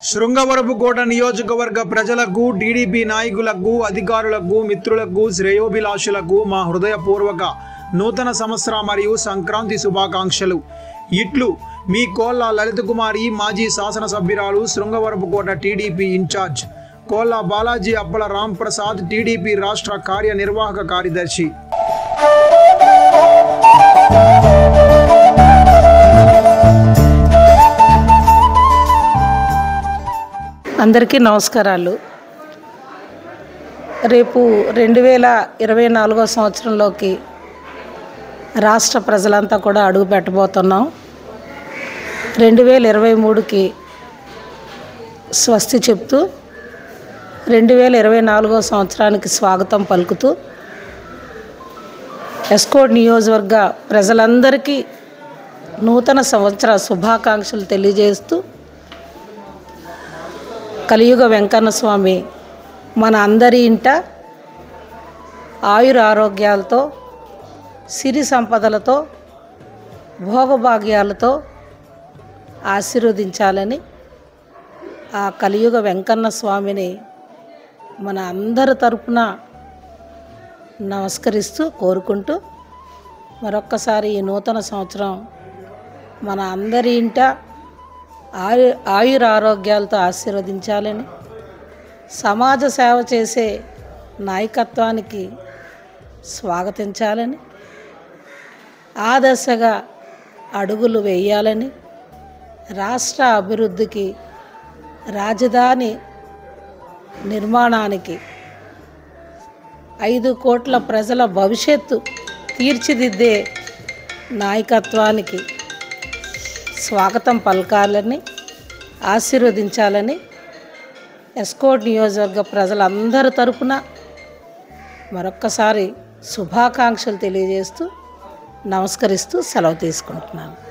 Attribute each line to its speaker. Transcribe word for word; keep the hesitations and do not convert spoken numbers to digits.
Speaker 1: శృంగవరపుకోట నియోజకవర్గ ప్రజలకు, టీడీపీ నాయకులకు, అధికారులకు, మిత్రులకు, శ్రేయోభిలాషులకు మా హృదయపూర్వక నూతన సంవత్సర మరియు సంక్రాంతి శుభాకాంక్షలు. ఇట్లు మీ కోళ్ళ లలిత కుమారి, మాజీ శాసనసభ్యురాలు, Srungavarapukota TDP incharge Kolla Balaji Appala Ram Prasad, TDP రాష్ట్ర కార్యనిర్వాహక కార్యదర్శి.
Speaker 2: అందరికీ నమస్కారాలు. రేపు రెండు వేల ఇరవై నాలుగో సంవత్సరంలోకి రాష్ట్ర ప్రజలంతా కూడా అడుగు పెట్టబోతున్నాం. రెండు వేల ఇరవై మూడుకి స్వస్తి చెప్తూ రెండు వేల ఇరవై నాలుగో సంవత్సరానికి స్వాగతం పలుకుతూ ఎస్కోట్ నియోజకవర్గ ప్రజలందరికీ నూతన సంవత్సర శుభాకాంక్షలు తెలియజేస్తూ కలియుగ వెంకన్న స్వామి మన అందరి ఇంట ఆయుర ఆరోగ్యాలతో, సిరి సంపదలతో, భోగభాగ్యాలతో ఆశీర్వదించాలని ఆ కలియుగ వెంకన్న స్వామిని మన అందరి తరపున నమస్కరిస్తూ కోరుకుంటూ మరొక్కసారి ఈ నూతన సంవత్సరం మన అందరి ఇంట ఆయు ఆయుర ఆరోగ్యాలతో ఆశీర్వదించాలని, సమాజ సేవ చేసే నాయకత్వానికి స్వాగతించాలని, ఆ దశగా అడుగులు వేయాలని, రాష్ట్ర అభివృద్ధికి, రాజధాని నిర్మాణానికి, ఐదు కోట్ల ప్రజల భవిష్యత్తు తీర్చిదిద్దే నాయకత్వానికి స్వాగతం పలకాలని, ఆశీర్వదించాలని ఎస్కోట్ నియోజకవర్గ ప్రజలందరి తరపున మరొక్కసారి శుభాకాంక్షలు తెలియజేస్తూ నమస్కరిస్తూ సెలవు తీసుకుంటున్నాను.